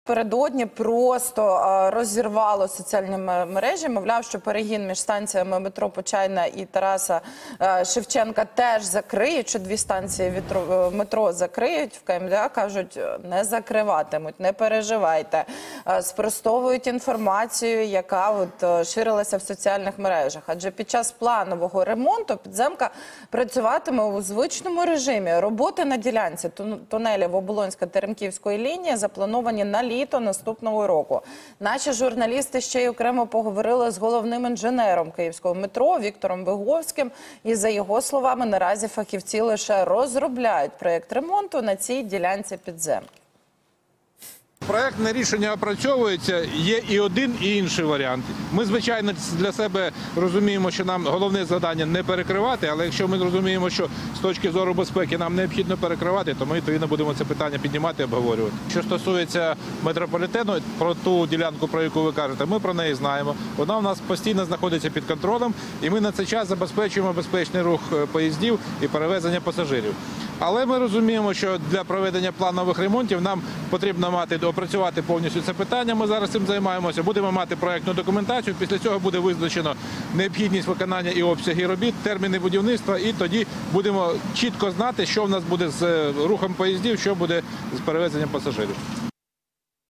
Передодні просто розірвало соціальні мережі, мовляв, що перегін між станціями метро Почайна і Тараса Шевченка теж закриють, що дві станції метро закриють. В КМДА кажуть, не закриватимуть, не переживайте. Спростовують інформацію, яка ширилася в соціальних мережах. Адже під час планового ремонту підземка працюватиме у звичному режимі. Роботи на ділянці тунелів Оболонська-Теремківської лінії заплановані на літо наступного року. Наші журналісти ще й окремо поговорили з головним інженером київського метро Віктором Виговським. І за його словами, наразі фахівці лише розробляють проєкт ремонту на цій ділянці підземки. Проектне рішення опрацьовується, є і один, і інший варіант. Ми, звичайно, для себе розуміємо, що нам головне завдання не перекривати, але якщо ми розуміємо, що з точки зору безпеки нам необхідно перекривати, то ми відповідно будемо це питання піднімати і обговорювати. Що стосується метрополітену, про ту ділянку, про яку ви кажете, ми про неї знаємо. Вона у нас постійно знаходиться під контролем, і ми на цей час забезпечуємо безпечний рух поїздів і перевезення пасажирів. Але ми розуміємо, що для проведення планових ремонтів нам потрібно опрацювати повністю це питання. Ми зараз цим займаємося. Будемо мати проєктну документацію. Після цього буде визначено необхідність виконання і обсяги робіт, терміни будівництва. І тоді будемо чітко знати, що в нас буде з рухом поїздів, що буде з перевезенням пасажирів.